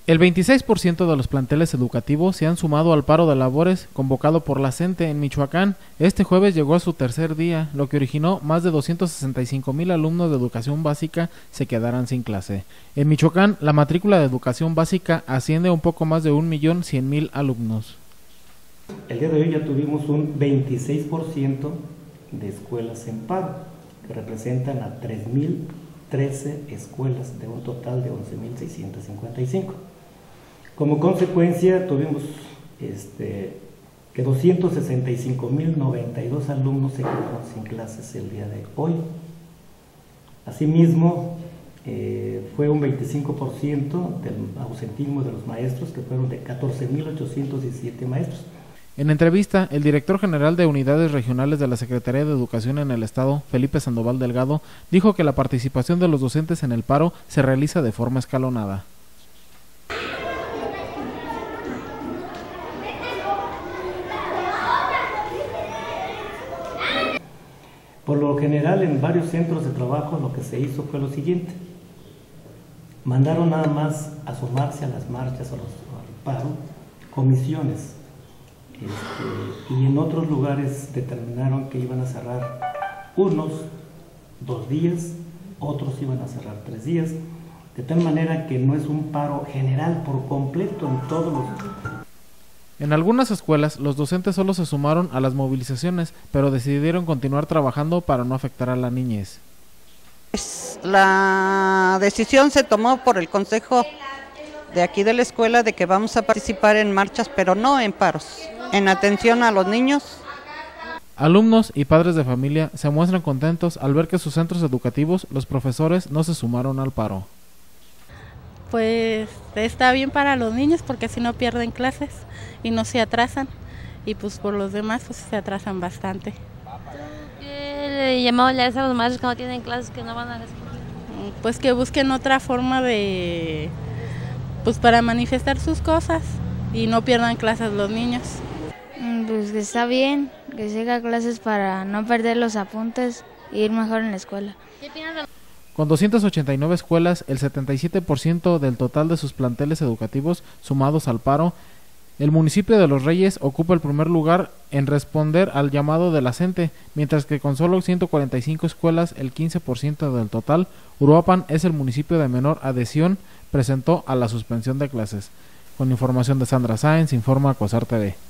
El 26% de los planteles educativos se han sumado al paro de labores convocado por la CENTE en Michoacán. Este jueves llegó a su tercer día, lo que originó más de 265,000 alumnos de educación básica se quedaran sin clase. En Michoacán, la matrícula de educación básica asciende a un poco más de 1,100,000 alumnos. El día de hoy ya tuvimos un 26% de escuelas en paro, que representan a 3,013 escuelas de un total de 11,655. Como consecuencia tuvimos que 265,092 alumnos se quedaron sin clases el día de hoy. Asimismo, fue un 25% del ausentismo de los maestros, que fueron de 14,817 maestros. En entrevista, el director general de Unidades Regionales de la Secretaría de Educación en el Estado, Felipe Sandoval Delgado, dijo que la participación de los docentes en el paro se realiza de forma escalonada. Por lo general, en varios centros de trabajo lo que se hizo fue lo siguiente: mandaron nada más a sumarse a las marchas o al paro comisiones, y en otros lugares determinaron que iban a cerrar unos 2 días, otros iban a cerrar 3 días, de tal manera que no es un paro general por completo en todos los... En algunas escuelas, los docentes solo se sumaron a las movilizaciones, pero decidieron continuar trabajando para no afectar a la niñez. La decisión se tomó por el consejo de aquí de la escuela de que vamos a participar en marchas, pero no en paros, en atención a los niños. Alumnos y padres de familia se muestran contentos al ver que sus centros educativos, los profesores, no se sumaron al paro. Pues está bien para los niños porque así no pierden clases y no se atrasan, y pues por los demás pues se atrasan bastante. ¿Qué le llamamos a los maestros que no tienen clases, que no van a la escuela? Pues que busquen otra forma de, pues para manifestar sus cosas y no pierdan clases los niños. Pues que está bien, que se haga clases para no perder los apuntes e ir mejor en la escuela. ¿Qué opinas de... Con 289 escuelas, el 77% del total de sus planteles educativos sumados al paro, el municipio de Los Reyes ocupa el primer lugar en responder al llamado de la CENTE, mientras que con solo 145 escuelas, el 15% del total, Uruapan es el municipio de menor adhesión presentó a la suspensión de clases. Con información de Sandra Sáenz, informa COSAR TV.